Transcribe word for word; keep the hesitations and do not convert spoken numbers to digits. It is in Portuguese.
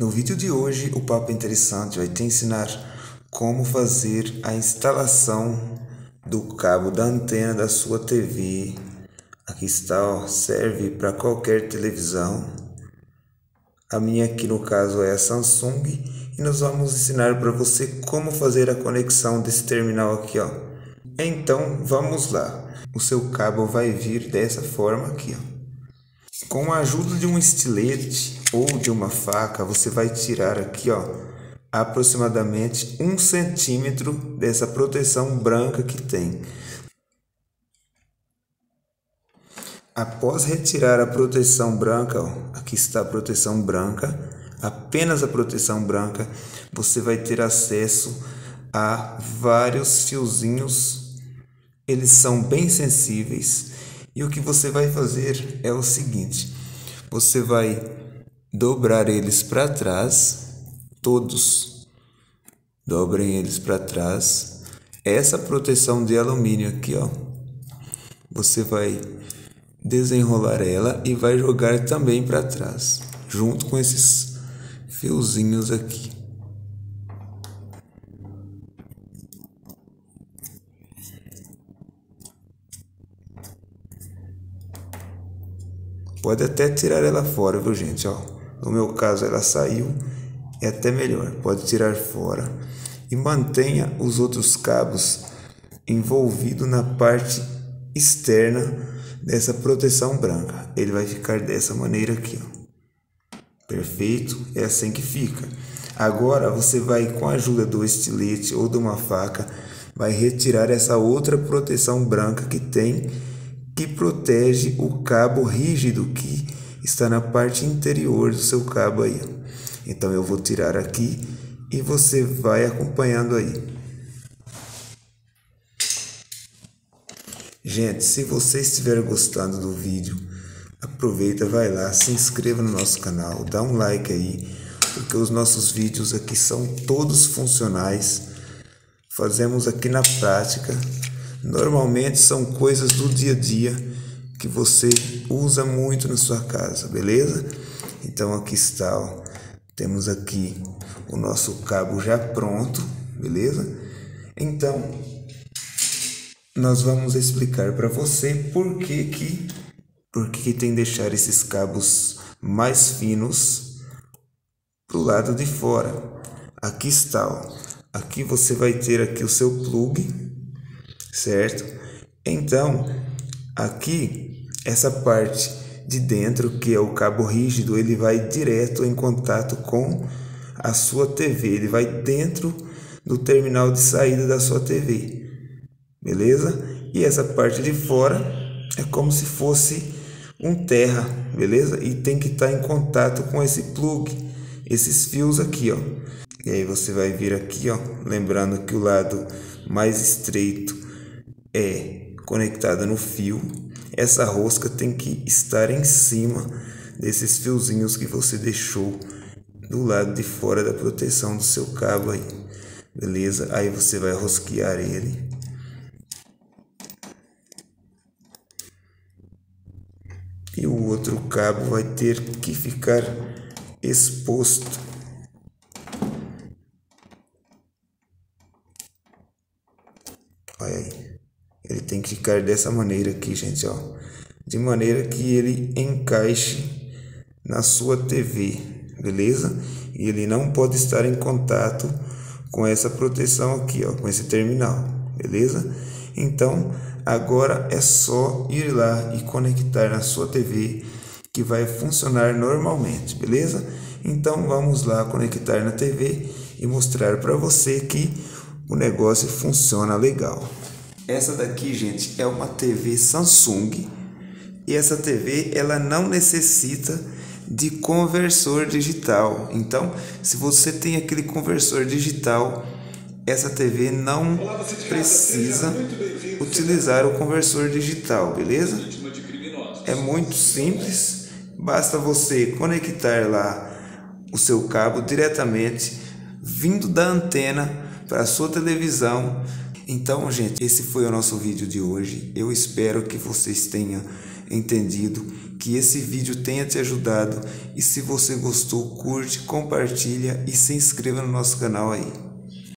No vídeo de hoje, o Papo Interessante vai te ensinar como fazer a instalação do cabo da antena da sua T V. Aqui está, ó, serve para qualquer televisão. A minha aqui no caso é a Samsung e nós vamos ensinar para você como fazer a conexão desse terminal aqui, ó. Então, vamos lá. O seu cabo vai vir dessa forma aqui, ó. Com a ajuda de um estilete ou de uma faca, você vai tirar aqui, ó, aproximadamente um centímetro dessa proteção branca que tem. Após retirar a proteção branca, ó, aqui está a proteção branca, apenas a proteção branca, você vai ter acesso a vários fiozinhos. Eles são bem sensíveis. E o que você vai fazer é o seguinte: você vai dobrar eles para trás, todos, dobrem eles para trás. Essa proteção de alumínio aqui, ó, você vai desenrolar ela e vai jogar também para trás, junto com esses fiozinhos aqui. Pode até tirar ela fora, viu, gente? Ó, no meu caso ela saiu, é até melhor. Pode tirar fora e mantenha os outros cabos envolvidos na parte externa dessa proteção branca. Ele vai ficar dessa maneira aqui, ó. Perfeito? É assim que fica. Agora você vai, com a ajuda do estilete ou de uma faca, vai retirar essa outra proteção branca que tem, que protege o cabo rígido que está na parte interior do seu cabo aí. Então eu vou tirar aqui e você vai acompanhando aí. Gente, se você estiver gostando do vídeo, aproveita, vai lá, se inscreva no nosso canal, dá um like aí, porque os nossos vídeos aqui são todos funcionais. Fazemos aqui na prática. Normalmente são coisas do dia a dia que você usa muito na sua casa, beleza? Então aqui está, ó. Temos aqui o nosso cabo já pronto, beleza? Então, nós vamos explicar para você por que que, por que tem que deixar esses cabos mais finos pro lado de fora. Aqui está, ó. Aqui você vai ter aqui o seu plug, certo? Então, aqui, essa parte de dentro, que é o cabo rígido, ele vai direto em contato com a sua T V. Ele vai dentro do terminal de saída da sua T V. Beleza? E essa parte de fora é como se fosse um terra, beleza? E tem que estar em contato com esse plug, esses fios aqui, ó. E aí você vai vir aqui, ó, lembrando que o lado mais estreito é conectada no fio. Essa rosca tem que estar em cima desses fiozinhos que você deixou do lado de fora da proteção do seu cabo aí, beleza? Aí você vai rosquear ele. E o outro cabo vai ter que ficar exposto. Olha aí. Ele tem que ficar dessa maneira aqui, gente, ó. De maneira que ele encaixe na sua T V, beleza? E ele não pode estar em contato com essa proteção aqui, ó, com esse terminal, beleza? Então, agora é só ir lá e conectar na sua T V que vai funcionar normalmente, beleza? Então, vamos lá conectar na T V e mostrar para você que o negócio funciona legal. Essa daqui, gente, é uma T V Samsung e essa T V ela não necessita de conversor digital. Então, se você tem aquele conversor digital, essa T V não precisa utilizar o conversor digital, beleza? É muito simples, basta você conectar lá o seu cabo diretamente vindo da antena para a sua televisão. Então, gente, esse foi o nosso vídeo de hoje. Eu espero que vocês tenham entendido, que esse vídeo tenha te ajudado e se você gostou, curte, compartilha e se inscreva no nosso canal aí.